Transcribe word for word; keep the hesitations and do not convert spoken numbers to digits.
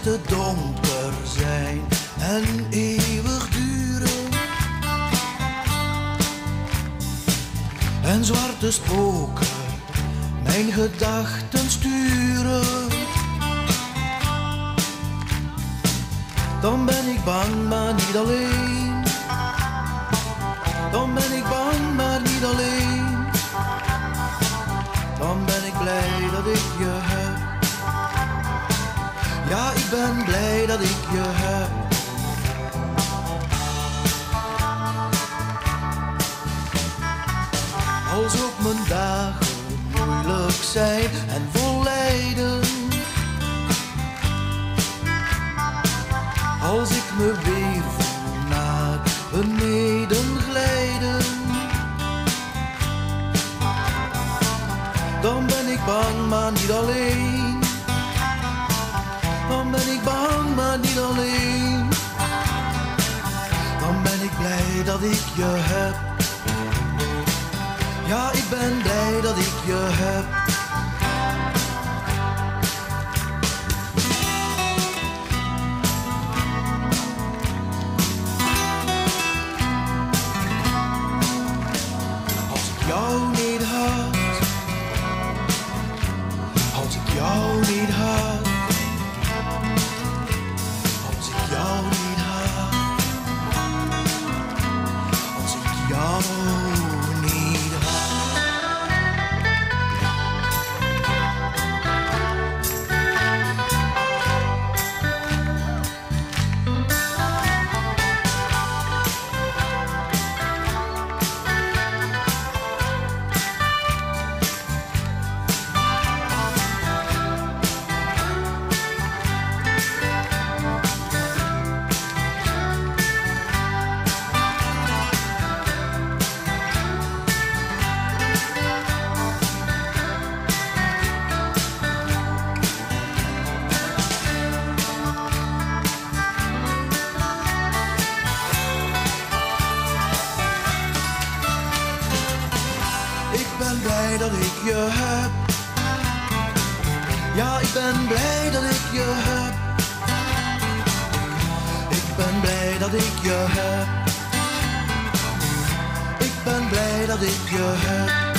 nachten donker zijn en eeuwig duren, en zwarte spoken mijn gedachten sturen, dan ben ik bang maar niet alleen. Dan ben ik bang maar niet alleen. Dan ben ik blij dat ik je heb. Ja, ik ben blij dat ik je heb. Als ook mijn dagen moeilijk zijn en vol lijden, als ik me weer voel naar beneden glijden, dan ben ik bang maar niet alleen. Dan ben ik bang maar niet alleen. Dan ben ik blij dat ik je heb. Ja, ik ben blij dat ik je heb. Als ik jou niet had, als ik jou niet had, als ik jou niet had, als ik jou niet had. Ik ben blij dat ik je heb. Ja, ik ben blij dat ik je heb. Ik ben blij dat ik je heb. Ik ben blij dat ik je heb.